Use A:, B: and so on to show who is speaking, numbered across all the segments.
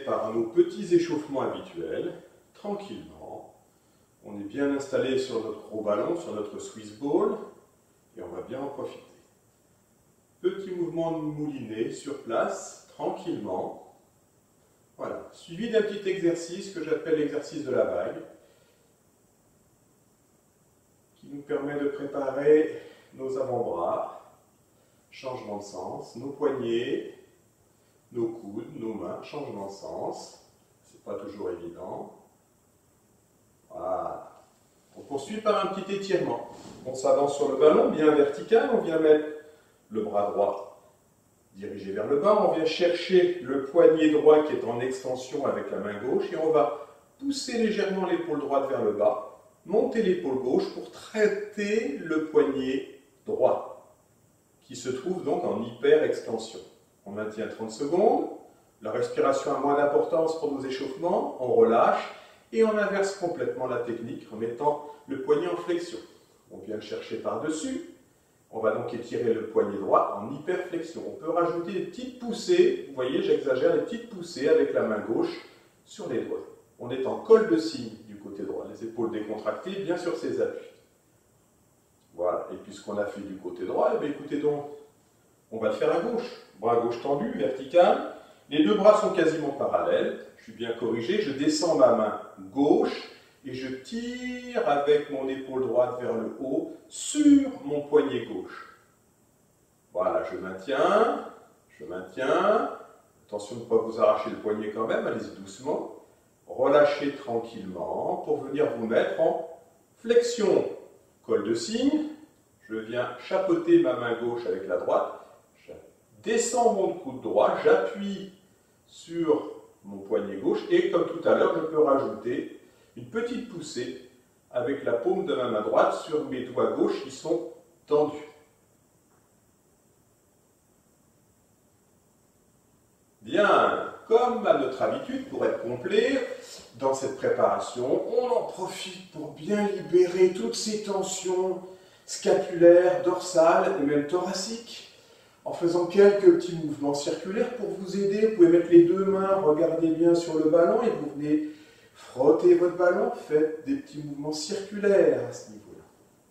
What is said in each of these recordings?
A: par nos petits échauffements habituels, tranquillement. On est bien installé sur notre gros ballon, sur notre Swiss ball, et on va bien en profiter. Petit mouvement de moulinet sur place, tranquillement. Voilà, suivi d'un petit exercice que j'appelle l'exercice de la vague, qui nous permet de préparer nos avant-bras, changement de sens, nos poignets, nos coudes, nos mains, changement de sens. C'est pas toujours évident. Voilà. On poursuit par un petit étirement. On s'avance sur le ballon, bien vertical, on vient mettre le bras droit dirigé vers le bas, on vient chercher le poignet droit qui est en extension avec la main gauche et on va pousser légèrement l'épaule droite vers le bas, monter l'épaule gauche pour traiter le poignet droit qui se trouve donc en hyper-extension. On maintient 30 secondes, la respiration a moins d'importance pour nos échauffements, on relâche et on inverse complètement la technique en mettant le poignet en flexion. On vient le chercher par-dessus. On va donc étirer le poignet droit en hyperflexion. On peut rajouter des petites poussées, vous voyez, j'exagère, des petites poussées avec la main gauche sur les doigts. On est en col de cygne du côté droit, les épaules décontractées, bien sur ses appuis. Voilà, et puis ce qu'on a fait du côté droit, eh bien, écoutez donc, on va le faire à gauche. Bras gauche tendu, vertical. Les deux bras sont quasiment parallèles. Je suis bien corrigé, je descends ma main gauche et je tire avec mon épaule droite vers le haut sur mon poignet gauche. Voilà, je maintiens. Attention de ne pas vous arracher le poignet quand même, allez-y doucement. Relâchez tranquillement pour venir vous mettre en flexion. Col de cygne, je viens chapeauter ma main gauche avec la droite. Je descends mon coude droit, j'appuie sur mon poignet gauche et comme tout à l'heure, je peux rajouter une petite poussée avec la paume de ma main droite sur mes doigts gauches qui sont tendus. Bien, comme à notre habitude, pour être complet, dans cette préparation, on en profite pour bien libérer toutes ces tensions scapulaires, dorsales et même thoraciques, en faisant quelques petits mouvements circulaires pour vous aider. Vous pouvez mettre les deux mains, regardez bien sur le ballon et vous venez frotter votre ballon, faites des petits mouvements circulaires à ce niveau-là.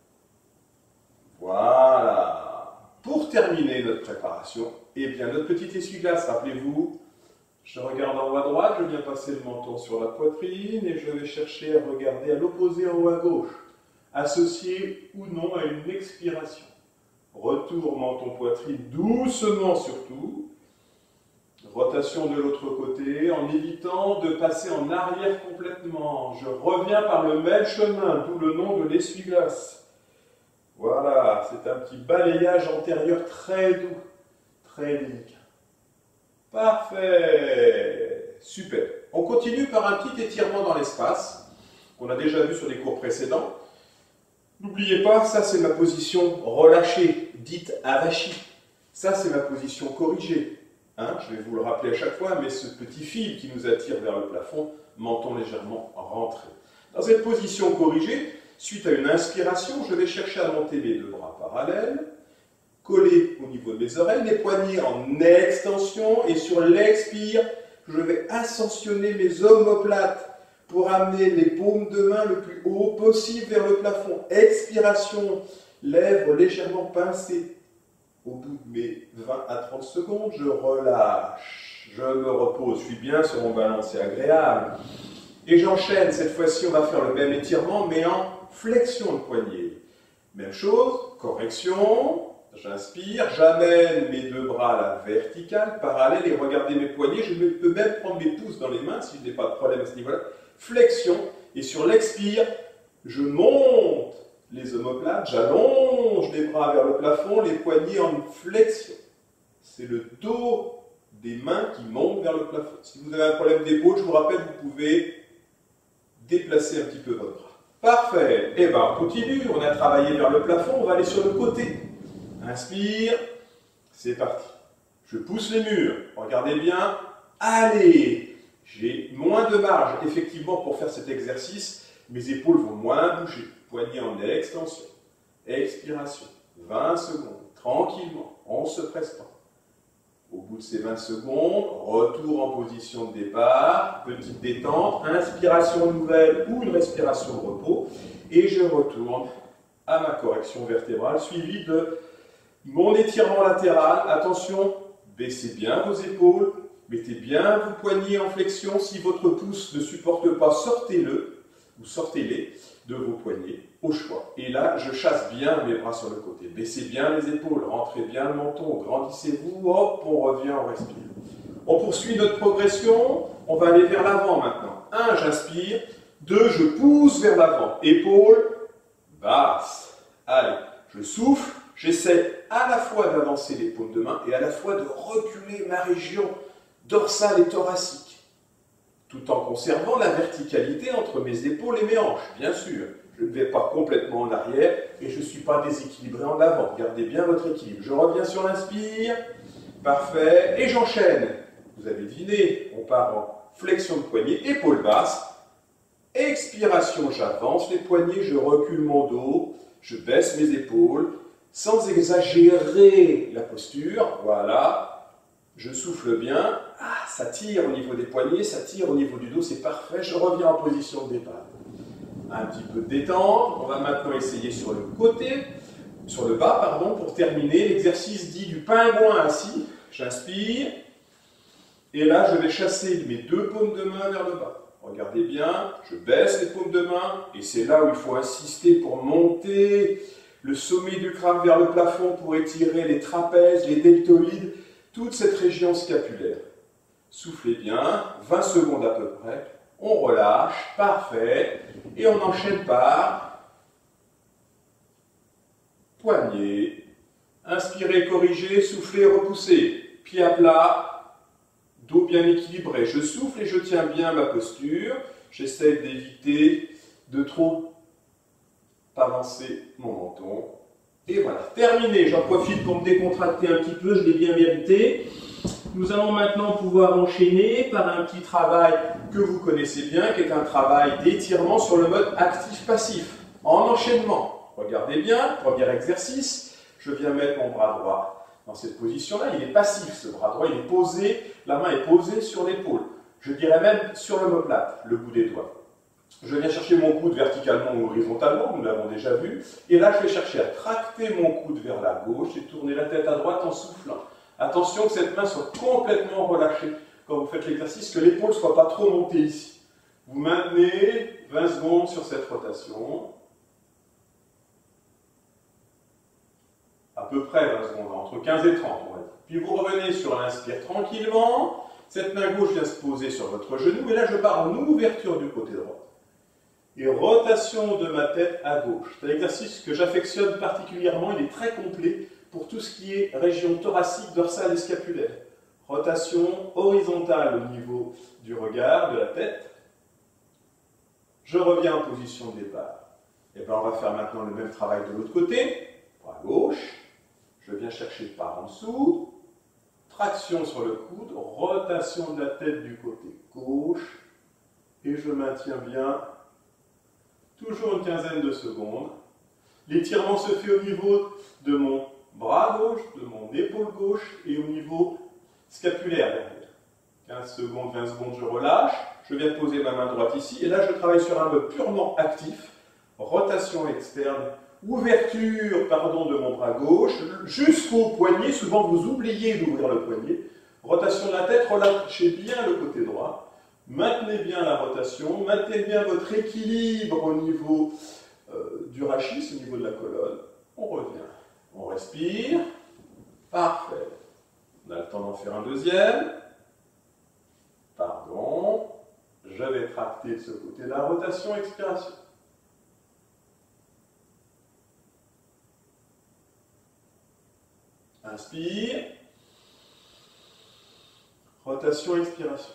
A: Voilà. Pour terminer notre préparation, eh bien notre petit essuie-glace, rappelez-vous, je regarde en haut à droite, je viens passer le menton sur la poitrine et je vais chercher à regarder à l'opposé en haut à gauche, associé ou non à une expiration. Retour menton-poitrine, doucement surtout. Rotation de l'autre côté, en évitant de passer en arrière complètement. Je reviens par le même chemin, d'où le nom de l'essuie-glace. Voilà, c'est un petit balayage antérieur très doux, très délicat. Parfait, super. On continue par un petit étirement dans l'espace, qu'on a déjà vu sur les cours précédents. N'oubliez pas, ça c'est ma position relâchée, dite avachie. Ça c'est ma position corrigée. Hein, je vais vous le rappeler à chaque fois, mais ce petit fil qui nous attire vers le plafond, menton légèrement rentré. Dans cette position corrigée, suite à une inspiration, je vais chercher à monter mes deux bras parallèles, coller au niveau de mes oreilles, les poignets en extension, et sur l'expire, je vais ascensionner mes omoplates pour amener les paumes de main le plus haut possible vers le plafond. Expiration, lèvres légèrement pincées. Au bout de mes 20 à 30 secondes, je relâche, je me repose, je suis bien sur mon ballon, c'est agréable. Et j'enchaîne, cette fois-ci on va faire le même étirement, mais en flexion de poignet. Même chose, correction, j'inspire, j'amène mes deux bras à la verticale, parallèle, et regardez mes poignets, je peux même prendre mes pouces dans les mains si je n'ai pas de problème à ce niveau-là. Flexion, et sur l'expire, je monte les omoplates, j'allonge les bras vers le plafond, les poignets en flexion. C'est le dos des mains qui monte vers le plafond. Si vous avez un problème d'épaule, je vous rappelle, vous pouvez déplacer un petit peu votre bras. Parfait. Et bien, on continue. On a travaillé vers le plafond. On va aller sur le côté. Inspire. C'est parti. Je pousse les murs. Regardez bien. Allez. J'ai moins de marge, effectivement, pour faire cet exercice. Mes épaules vont moins bouger. Poignet en extension. Expiration. 20 secondes. Tranquillement. On ne se presse pas. Au bout de ces 20 secondes, retour en position de départ, petite détente, inspiration nouvelle ou une respiration de repos, et je retourne à ma correction vertébrale, suivie de mon étirement latéral. Attention, baissez bien vos épaules, mettez bien vos poignets en flexion. Si votre pouce ne supporte pas, sortez-le ou sortez-les de vos poignets au choix. Et là, je chasse bien mes bras sur le côté. Baissez bien les épaules, rentrez bien le menton, grandissez-vous, hop, on revient, on respire. On poursuit notre progression, on va aller vers l'avant maintenant. 1, j'inspire. 2, je pousse vers l'avant. Épaules basses. Allez, je souffle. J'essaie à la fois d'avancer les paumes de main et à la fois de reculer ma région dorsale et thoracique, tout en conservant la verticalité entre mes épaules et mes hanches, bien sûr. Je ne vais pas complètement en arrière et je ne suis pas déséquilibré en avant. Gardez bien votre équilibre. Je reviens sur l'inspire. Parfait. Et j'enchaîne. Vous avez deviné, on part en flexion de poignet, épaules basses. Expiration, j'avance les poignets, je recule mon dos, je baisse mes épaules, sans exagérer la posture. Voilà. Je souffle bien. Ah, ça tire au niveau des poignets, ça tire au niveau du dos, c'est parfait. Je reviens en position de départ. Un petit peu de détente. On va maintenant essayer sur le côté, sur le bas, pardon, pour terminer l'exercice dit du pingouin assis. J'inspire. Et là, je vais chasser mes 2 paumes de main vers le bas. Regardez bien, je baisse les paumes de main. Et c'est là où il faut insister pour monter le sommet du crâne vers le plafond pour étirer les trapèzes, les deltoïdes, toute cette région scapulaire. Soufflez bien, 20 secondes à peu près. On relâche, parfait. Et on enchaîne par poignet. Inspirez, corrigez, soufflez, repoussez. Pied à plat, dos bien équilibré. Je souffle et je tiens bien ma posture. J'essaie d'éviter de trop avancer mon menton. Et voilà, terminé. J'en profite pour me décontracter un petit peu, je l'ai bien mérité. Nous allons maintenant pouvoir enchaîner par un petit travail que vous connaissez bien, qui est un travail d'étirement sur le mode actif-passif, en enchaînement. Regardez bien, premier exercice, je viens mettre mon bras droit dans cette position-là. Il est passif, ce bras droit, il est posé, la main est posée sur l'épaule. Je dirais même sur l'omoplate, le bout des doigts. Je viens chercher mon coude verticalement ou horizontalement, nous l'avons déjà vu. Et là, je vais chercher à tracter mon coude vers la gauche et tourner la tête à droite en soufflant. Attention que cette main soit complètement relâchée quand vous faites l'exercice, que l'épaule ne soit pas trop montée ici. Vous maintenez 20 secondes sur cette rotation. À peu près 20 secondes, entre 15 et 30, on va dire. Puis vous revenez sur l'inspire tranquillement. Cette main gauche vient se poser sur votre genou. Et là, je pars en ouverture du côté droit. Et rotation de ma tête à gauche. C'est un exercice que j'affectionne particulièrement. Il est très complet pour tout ce qui est région thoracique, dorsale et scapulaire. Rotation horizontale au niveau du regard, de la tête. Je reviens en position de départ. Et bien on va faire maintenant le même travail de l'autre côté. Bras gauche. Je viens chercher par en dessous. Traction sur le coude. Rotation de la tête du côté gauche. Et je maintiens bien toujours une quinzaine de secondes. L'étirement se fait au niveau de mon bras gauche, de mon épaule gauche et au niveau scapulaire derrière. 15 secondes, 20 secondes, je relâche. Je viens de poser ma main droite ici. Et là, je travaille sur un mode purement actif. Rotation externe, ouverture de mon bras gauche jusqu'au poignet. Souvent, vous oubliez d'ouvrir le poignet. Rotation de la tête, relâchez bien le côté droit. Maintenez bien la rotation. Maintenez bien votre équilibre au niveau du rachis, au niveau de la colonne. On revient. On respire. Parfait. On a le temps d'en faire un deuxième. Pardon. Je vais tracter de ce côté-là. Rotation, expiration. Inspire. Rotation, expiration.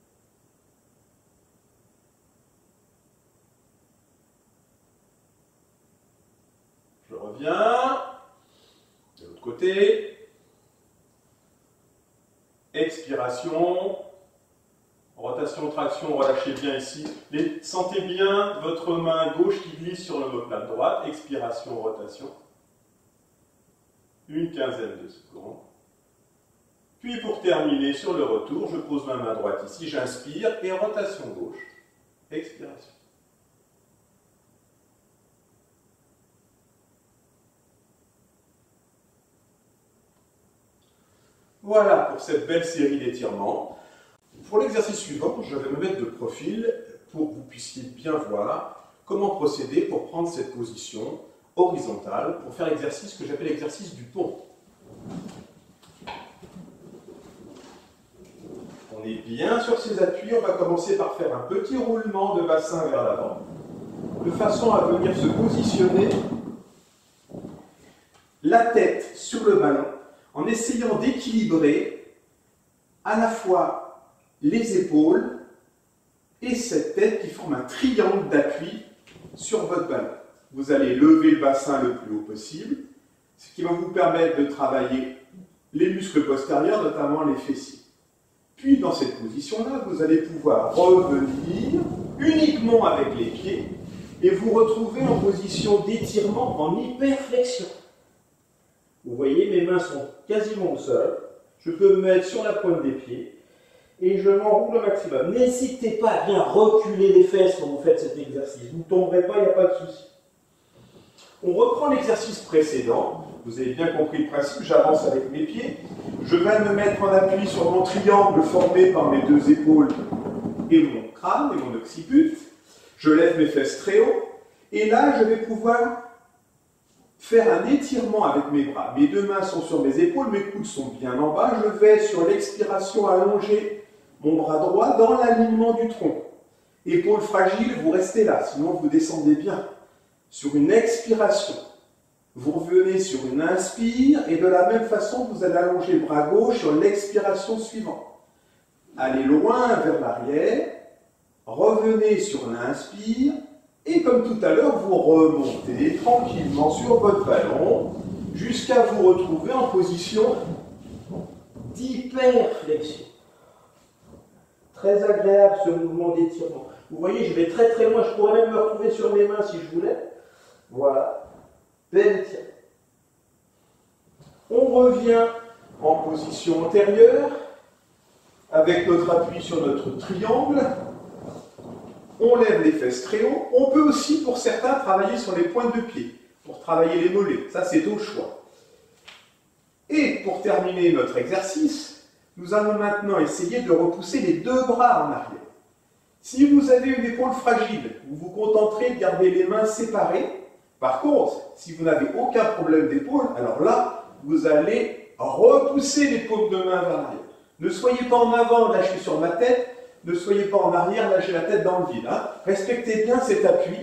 A: Je reviens. De l'autre côté. Expiration. Rotation, traction, relâchez bien ici. Sentez bien votre main gauche qui glisse sur l'omoplate droite. Expiration, rotation. Une quinzaine de secondes. Puis pour terminer sur le retour, je pose ma main droite ici, j'inspire et rotation gauche. Expiration. Voilà pour cette belle série d'étirements. Pour l'exercice suivant, je vais me mettre de profil pour que vous puissiez bien voir comment procéder pour prendre cette position horizontale pour faire l'exercice que j'appelle l'exercice du pont. On est bien sur ses appuis, on va commencer par faire un petit roulement de bassin vers l'avant, de façon à venir se positionner la tête sur le ballon, en essayant d'équilibrer à la fois les épaules et cette tête qui forme un triangle d'appui sur votre ballon. Vous allez lever le bassin le plus haut possible, ce qui va vous permettre de travailler les muscles postérieurs, notamment les fessiers. Puis dans cette position-là, vous allez pouvoir revenir uniquement avec les pieds et vous retrouver en position d'étirement en hyperflexion. Vous voyez, mes mains sont quasiment au sol. Je peux me mettre sur la pointe des pieds et je m'enroule au maximum. N'hésitez pas à bien reculer les fesses quand vous faites cet exercice. Vous ne tomberez pas, il n'y a pas de souci. On reprend l'exercice précédent. Vous avez bien compris le principe, j'avance avec mes pieds. Je vais me mettre en appui sur mon triangle formé par mes deux épaules et mon crâne et mon occiput. Je lève mes fesses très haut. Et là, je vais pouvoir faire un étirement avec mes bras. Mes deux mains sont sur mes épaules, mes coudes sont bien en bas. Je vais, sur l'expiration, allonger mon bras droit dans l'alignement du tronc. Épaules fragiles, vous restez là, sinon vous descendez bien. Sur une expiration, vous revenez sur une inspire et de la même façon, vous allez allonger le bras gauche sur l'expiration suivante. Allez loin vers l'arrière, revenez sur l'inspire et comme tout à l'heure, vous remontez tranquillement sur votre ballon jusqu'à vous retrouver en position d'hyperflexion. Très agréable ce mouvement d'étirement. Vous voyez, je vais très très loin, je pourrais même me retrouver sur mes mains si je voulais. Voilà, bel étirement. On revient en position antérieure avec notre appui sur notre triangle. On lève les fesses très haut. On peut aussi, pour certains, travailler sur les pointes de pied, pour travailler les mollets. Ça, c'est au choix. Et pour terminer notre exercice, nous allons maintenant essayer de repousser les deux bras en arrière. Si vous avez une épaule fragile, vous vous contenterez de garder les mains séparées. Par contre, si vous n'avez aucun problème d'épaule, alors là, vous allez repousser les paumes de main vers l'arrière. Ne soyez pas en avant, là je suis sur ma tête. Ne soyez pas en arrière, là j'ai la tête dans le vide. Hein. Respectez bien cet appui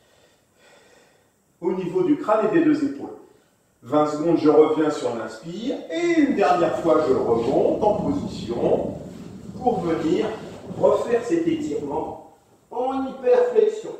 A: au niveau du crâne et des deux épaules. 20 secondes, je reviens sur l'inspire. Et une dernière fois, je remonte en position pour venir refaire cet étirement en hyperflexion.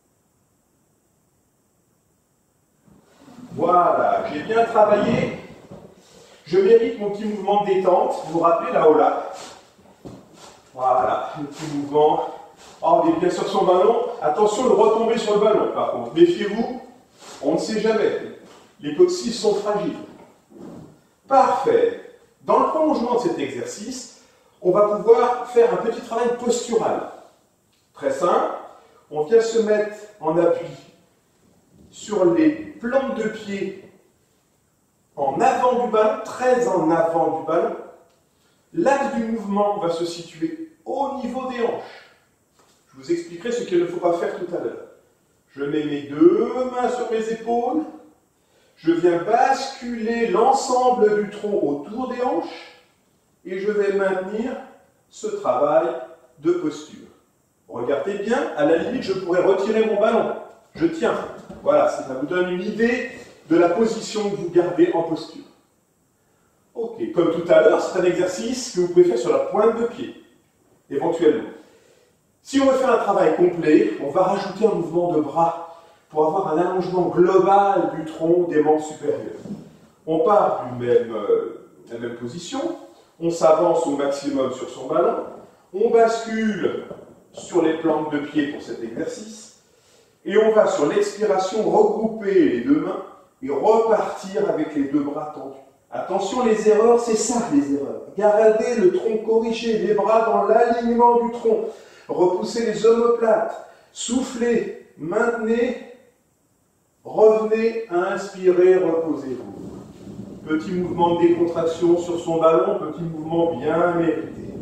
A: Voilà, j'ai bien travaillé. Je mérite mon petit mouvement de détente. Vous vous rappelez là-haut là? Voilà, le petit mouvement. Oh, on est bien sur son ballon. Attention de retomber sur le ballon, par contre. Méfiez-vous, on ne sait jamais. Les coccyges sont fragiles. Parfait. Dans le prolongement de cet exercice, on va pouvoir faire un petit travail postural. Très simple. On vient se mettre en appui sur les plantes de pied en avant du ballon, très en avant du ballon. L'axe du mouvement va se situer au niveau des hanches. Je vous expliquerai ce qu'il ne faut pas faire tout à l'heure. Je mets mes deux mains sur mes épaules. Je viens basculer l'ensemble du tronc autour des hanches. Et je vais maintenir ce travail de posture. Regardez bien, à la limite, je pourrais retirer mon ballon. Je tiens. Voilà, ça vous donne une idée de la position que vous gardez en posture. Ok, comme tout à l'heure, c'est un exercice que vous pouvez faire sur la pointe de pied, éventuellement. Si on veut faire un travail complet, on va rajouter un mouvement de bras pour avoir un allongement global du tronc des membres supérieurs. On part de la même position, on s'avance au maximum sur son ballon, on bascule sur les plantes de pied pour cet exercice, et on va sur l'expiration regrouper les deux mains et repartir avec les deux bras tendus. Attention, les erreurs, c'est ça, les erreurs. Gardez le tronc corrigé, les bras dans l'alignement du tronc. Repoussez les omoplates. Soufflez, maintenez, revenez, inspirez, reposez-vous. Petit mouvement de décontraction sur son ballon, petit mouvement bien mérité.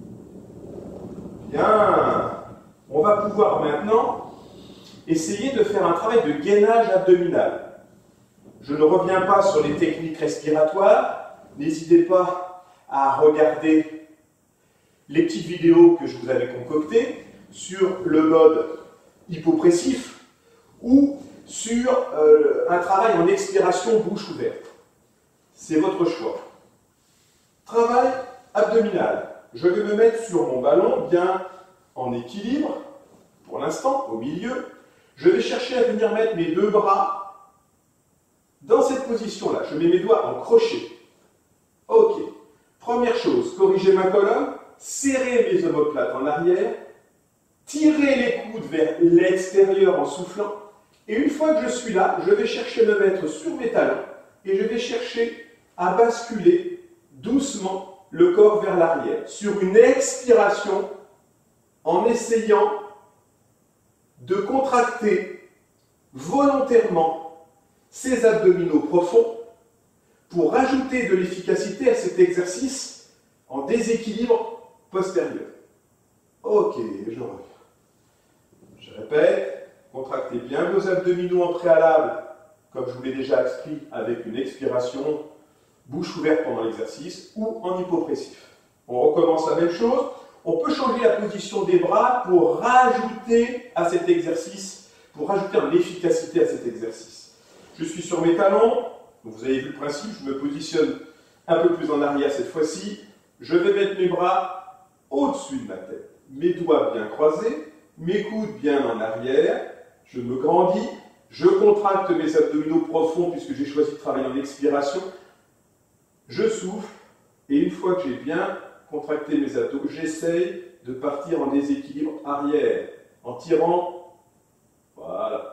A: Bien. On va pouvoir maintenant essayer de faire un travail de gainage abdominal. Je ne reviens pas sur les techniques respiratoires. N'hésitez pas à regarder les petites vidéos que je vous avais concoctées sur le mode hypopressif ou sur un travail en expiration bouche ouverte. C'est votre choix. Travail abdominal. Je vais me mettre sur mon ballon bien en équilibre, pour l'instant, au milieu. Je vais chercher à venir mettre mes deux bras dans cette position-là. Je mets mes doigts en crochet. Ok. Première chose, corrigez ma colonne, serrez mes omoplates en arrière, tirez les coudes vers l'extérieur en soufflant, et une fois que je suis là, je vais chercher à me mettre sur mes talons, et je vais chercher à basculer doucement le corps vers l'arrière, sur une expiration, en essayant de contracter volontairement ces abdominaux profonds pour rajouter de l'efficacité à cet exercice en déséquilibre postérieur. Ok, je reviens. Je répète, contractez bien vos abdominaux en préalable, comme je vous l'ai déjà expliqué, avec une expiration bouche ouverte pendant l'exercice ou en hypopressif. On recommence la même chose. On peut changer la position des bras pour rajouter à cet exercice, pour rajouter de l'efficacité à cet exercice. Je suis sur mes talons, vous avez vu le principe, je me positionne un peu plus en arrière cette fois-ci. Je vais mettre mes bras au-dessus de ma tête, mes doigts bien croisés, mes coudes bien en arrière, je me grandis, je contracte mes abdominaux profonds puisque j'ai choisi de travailler en expiration, je souffle et une fois que j'ai bien contracté mes abdos, j'essaye de partir en déséquilibre arrière, en tirant, voilà.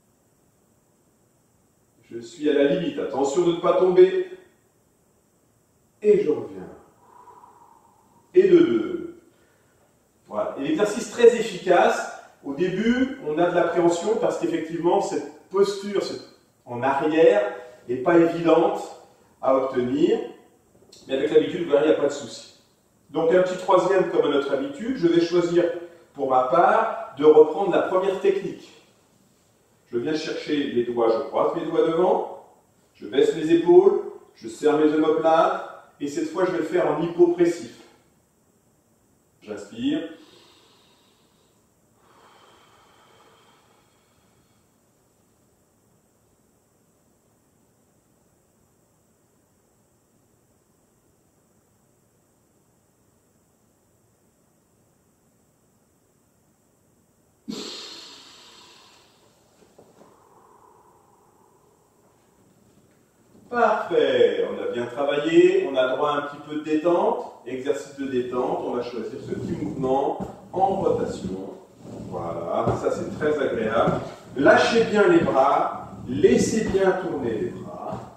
A: Je suis à la limite, attention de ne pas tomber. Et je reviens. Et de deux. Voilà. Et l'exercice très efficace. Au début, on a de l'appréhension parce qu'effectivement, cette posture en arrière n'est pas évidente à obtenir. Mais avec l'habitude, il n'y a pas de souci. Donc un petit troisième comme à notre habitude, je vais choisir pour ma part de reprendre la première technique. Je viens chercher les doigts, je croise mes doigts devant, je baisse mes épaules, je serre mes omoplates, et cette fois je vais le faire en hypopressif. J'inspire. Parfait, on a bien travaillé, on a droit à un petit peu de détente, exercice de détente, on va choisir ce petit mouvement en rotation. Voilà, ça c'est très agréable. Lâchez bien les bras, laissez bien tourner les bras.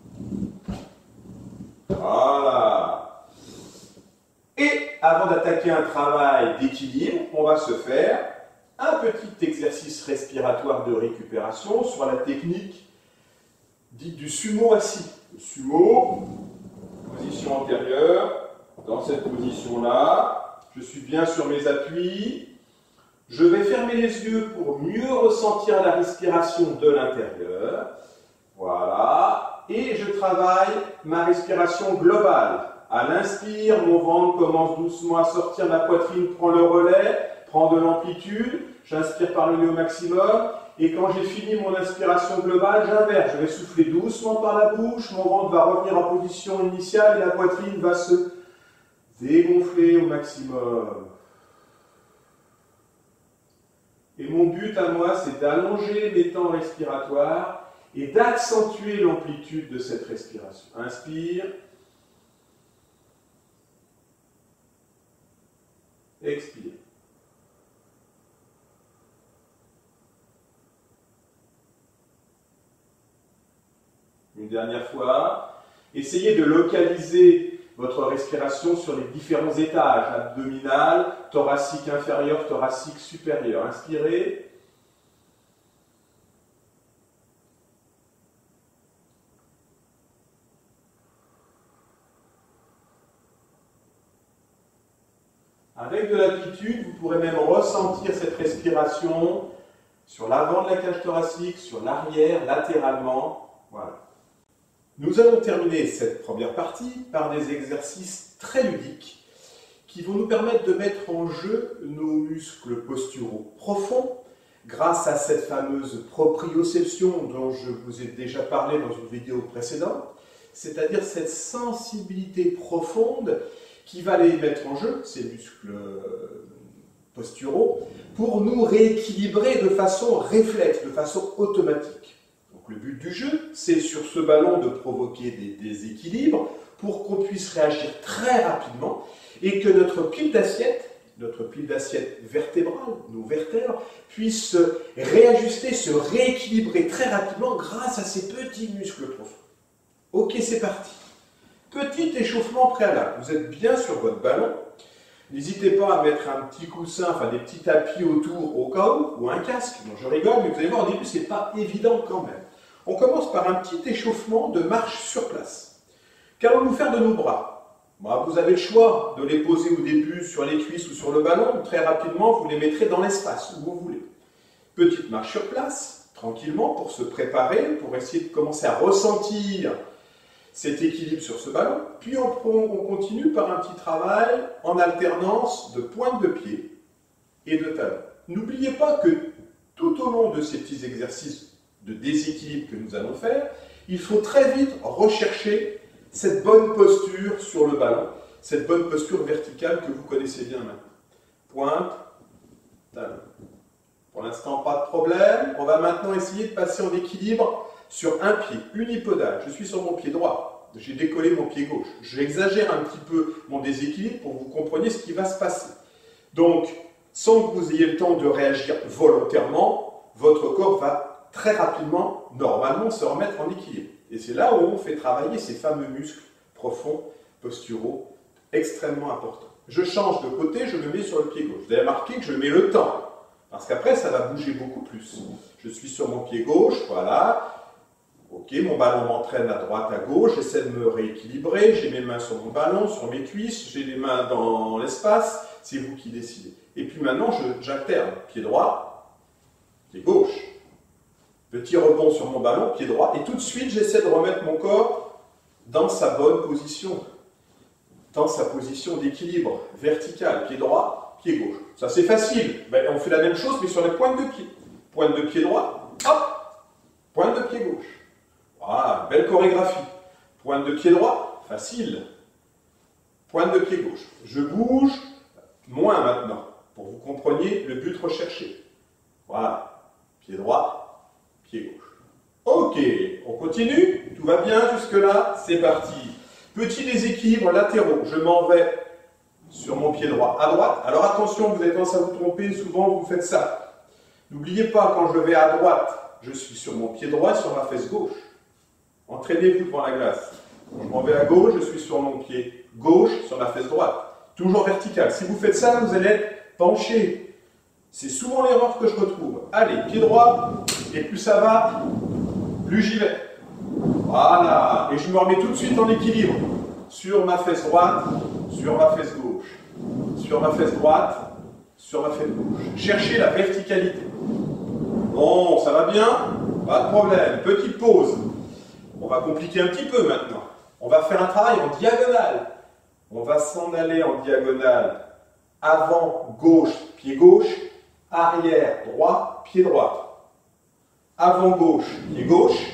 A: Voilà. Et avant d'attaquer un travail d'équilibre, on va se faire un petit exercice respiratoire de récupération sur la technique dite du sumo assis. Le sumo, position antérieure, dans cette position-là, je suis bien sur mes appuis, je vais fermer les yeux pour mieux ressentir la respiration de l'intérieur, voilà, et je travaille ma respiration globale. À l'inspire, mon ventre commence doucement à sortir, ma poitrine prend le relais, prend de l'amplitude, j'inspire par le nez au maximum, et quand j'ai fini mon inspiration globale, j'inverse. Je vais souffler doucement par la bouche, mon ventre va revenir en position initiale et la poitrine va se dégonfler au maximum. Et mon but à moi, c'est d'allonger les temps respiratoires et d'accentuer l'amplitude de cette respiration. Inspire. Expire. Une dernière fois. Essayez de localiser votre respiration sur les différents étages, abdominal, thoracique inférieur, thoracique supérieur. Inspirez. Avec de l'habitude, vous pourrez même ressentir cette respiration sur l'avant de la cage thoracique, sur l'arrière, latéralement. Voilà. Nous allons terminer cette première partie par des exercices très ludiques qui vont nous permettre de mettre en jeu nos muscles posturaux profonds grâce à cette fameuse proprioception dont je vous ai déjà parlé dans une vidéo précédente, c'est-à-dire cette sensibilité profonde qui va les mettre en jeu, ces muscles posturaux, pour nous rééquilibrer de façon réflexe, de façon automatique. Donc le but du jeu, c'est sur ce ballon de provoquer des déséquilibres pour qu'on puisse réagir très rapidement et que notre pile d'assiette vertébrale, nos vertèbres, puissent se réajuster, se rééquilibrer très rapidement grâce à ces petits muscles profonds. Ok, c'est parti. Petit échauffement préalable. Vous êtes bien sur votre ballon. N'hésitez pas à mettre un petit coussin, enfin des petits tapis autour au cas où, ou un casque. Donc je rigole, mais vous allez voir, au début, c'est pas évident quand même. On commence par un petit échauffement de marche sur place. Qu'allons-nous faire de nos bras? Vous avez le choix de les poser au début sur les cuisses ou sur le ballon. Très rapidement, vous les mettrez dans l'espace où vous voulez. Petite marche sur place, tranquillement, pour se préparer, pour essayer de commencer à ressentir cet équilibre sur ce ballon. Puis on continue par un petit travail en alternance de pointe de pied et de talon. N'oubliez pas que tout au long de ces petits exercices de déséquilibre que nous allons faire, il faut très vite rechercher cette bonne posture sur le ballon, cette bonne posture verticale que vous connaissez bien maintenant. Pointe, talon. Pour l'instant, pas de problème. On va maintenant essayer de passer en équilibre sur un pied, unipodal. Je suis sur mon pied droit. J'ai décollé mon pied gauche. J'exagère un petit peu mon déséquilibre pour que vous compreniez ce qui va se passer. Donc, sans que vous ayez le temps de réagir volontairement, votre corps va très rapidement, normalement, se remettre en équilibre. Et c'est là où on fait travailler ces fameux muscles profonds, posturaux, extrêmement importants. Je change de côté, je me mets sur le pied gauche. Vous avez remarqué que je mets le temps, parce qu'après, ça va bouger beaucoup plus. Je suis sur mon pied gauche, voilà. Ok, mon ballon m'entraîne à droite, à gauche, j'essaie de me rééquilibrer, j'ai mes mains sur mon ballon, sur mes cuisses, j'ai les mains dans l'espace, c'est vous qui décidez. Et puis maintenant, j'alterne, pied droit, pied gauche. Petit rebond sur mon ballon, pied droit, et tout de suite, j'essaie de remettre mon corps dans sa bonne position, dans sa position d'équilibre vertical, pied droit, pied gauche. Ça, c'est facile. On fait la même chose, mais sur les pointes de pied. Pointe de pied droit, hop, pointe de pied gauche. Voilà, belle chorégraphie. Pointe de pied droit, facile. Pointe de pied gauche. Je bouge moins maintenant, pour que vous compreniez le but recherché. Voilà, pied droit, pied gauche. Ok, on continue. Tout va bien jusque-là, c'est parti. Petit déséquilibre latéraux. Je m'en vais sur mon pied droit à droite. Alors attention, vous avez tendance à vous tromper, souvent vous faites ça. N'oubliez pas, quand je vais à droite, je suis sur mon pied droit, sur ma fesse gauche. Entraînez-vous devant la glace. Quand je m'en vais à gauche, je suis sur mon pied gauche, sur ma fesse droite. Toujours vertical. Si vous faites ça, vous allez être penché. C'est souvent l'erreur que je retrouve. Allez, pied droit, et plus ça va, plus j'y vais. Voilà. Et je me remets tout de suite en équilibre. Sur ma fesse droite, sur ma fesse gauche. Sur ma fesse droite, sur ma fesse gauche. Cherchez la verticalité. Bon, ça va bien? Pas de problème. Petite pause. On va compliquer un petit peu maintenant. On va faire un travail en diagonale. On va s'en aller en diagonale. Avant, gauche, pied gauche. Arrière, droit, pied droit. Avant, gauche, pied gauche.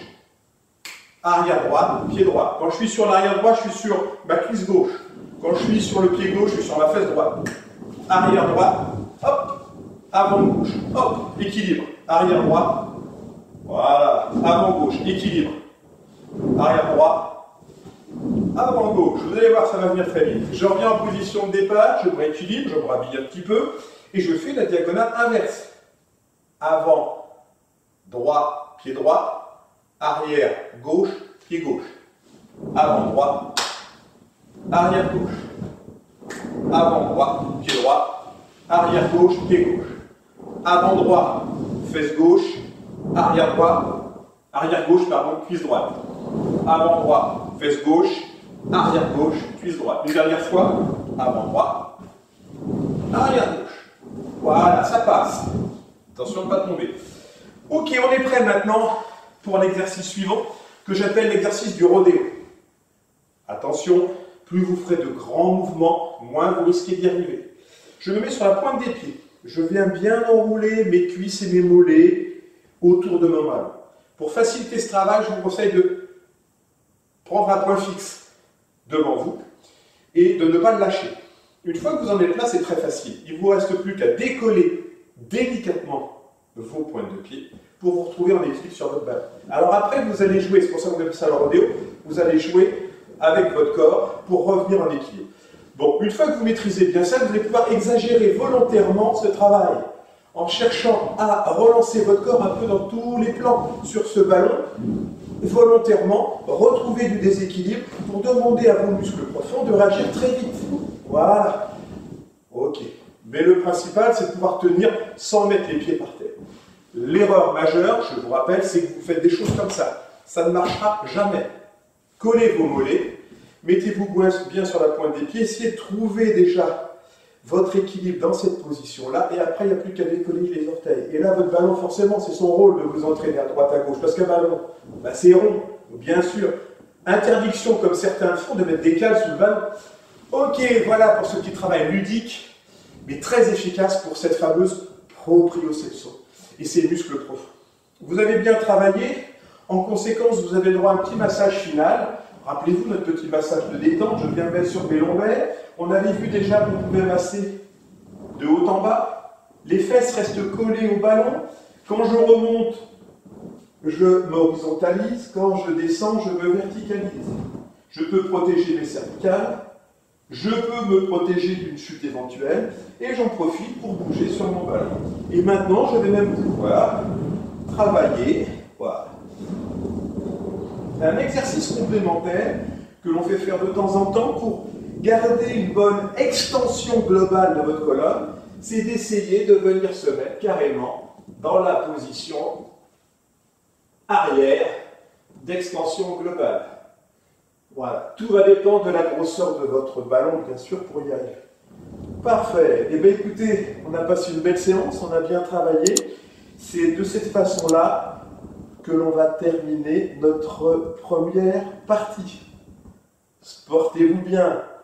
A: Arrière droite, pied droit. Quand je suis sur l'arrière droit, je suis sur ma cuisse gauche. Quand je suis sur le pied gauche, je suis sur ma fesse droite. Arrière droite, hop. Avant gauche, hop. Équilibre. Arrière droit. Voilà. Avant gauche, équilibre. Arrière droit, avant gauche. Vous allez voir, ça va venir très vite. Je reviens en position de départ, je me rééquilibre, je me rhabille un petit peu, et je fais la diagonale inverse. Avant, droit, pied droit, arrière, gauche, pied gauche. avant droit, arrière gauche, avant droit, pied droit, arrière gauche, pied gauche, avant droit, fesse gauche, arrière gauche, pardon, cuisse droite, avant droit, fesse gauche, arrière gauche, cuisse droite. Une dernière fois, avant droit, arrière gauche. Voilà, ça passe. Attention de ne pas tomber. Ok, on est prêt maintenant pour l'exercice suivant que j'appelle l'exercice du rodéo. Attention, plus vous ferez de grands mouvements, moins vous risquez d'y arriver. Je me mets sur la pointe des pieds. Je viens bien enrouler mes cuisses et mes mollets autour de mon ballon. Pour faciliter ce travail, je vous conseille de prendre un point fixe devant vous et de ne pas le lâcher. Une fois que vous en êtes là, c'est très facile. Il ne vous reste plus qu'à décoller délicatement vos pointes de pied pour vous retrouver en équilibre sur votre ballon. Alors après, vous allez jouer, c'est pour ça qu'on appelle ça le rodéo, vous allez jouer avec votre corps pour revenir en équilibre. Bon, une fois que vous maîtrisez bien ça, vous allez pouvoir exagérer volontairement ce travail en cherchant à relancer votre corps un peu dans tous les plans sur ce ballon, volontairement retrouver du déséquilibre pour demander à vos muscles profonds de réagir très vite. Voilà. Ok. Mais le principal, c'est de pouvoir tenir sans mettre les pieds par terre. L'erreur majeure, je vous rappelle, c'est que vous faites des choses comme ça. Ça ne marchera jamais. Collez vos mollets, mettez-vous bien sur la pointe des pieds, essayez de trouver déjà votre équilibre dans cette position-là, et après, il n'y a plus qu'à décoller les orteils. Et là, votre ballon, forcément, c'est son rôle de vous entraîner à droite, à gauche, parce qu'un ballon, bah, c'est rond, bien sûr. Interdiction, comme certains le font, de mettre des cales sous le ballon. Ok, voilà pour ce petit travail ludique, mais très efficace pour cette fameuse proprioception et ses muscles profonds. Vous avez bien travaillé, en conséquence, vous avez droit à un petit massage final. Rappelez-vous notre petit massage de détente, je viens mettre sur mes lombaires. On avait vu déjà qu'on pouvait masser de haut en bas. Les fesses restent collées au ballon. Quand je remonte, je m'horizontalise. Quand je descends, je me verticalise. Je peux protéger mes cervicales. Je peux me protéger d'une chute éventuelle. Et j'en profite pour bouger sur mon ballon. Et maintenant, je vais même pouvoir travailler. Voilà. Un exercice complémentaire que l'on fait faire de temps en temps pour garder une bonne extension globale de votre colonne, c'est d'essayer de venir se mettre carrément dans la position arrière d'extension globale. Voilà, tout va dépendre de la grosseur de votre ballon, bien sûr, pour y arriver. Parfait. Eh bien, écoutez, on a passé une belle séance, on a bien travaillé. C'est de cette façon-là que l'on va terminer notre première partie. Portez-vous bien.